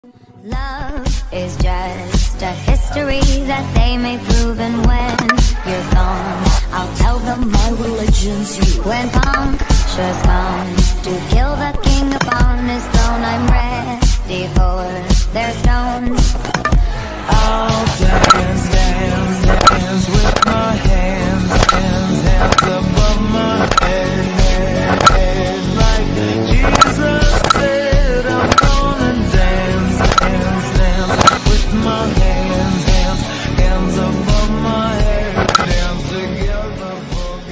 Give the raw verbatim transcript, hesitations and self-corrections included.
Love is just a history that they may prove, and when you're gone, I'll tell them my religion's you. When punctures come to kill the king upon his throne, I'm ready for their stones. I'll dance.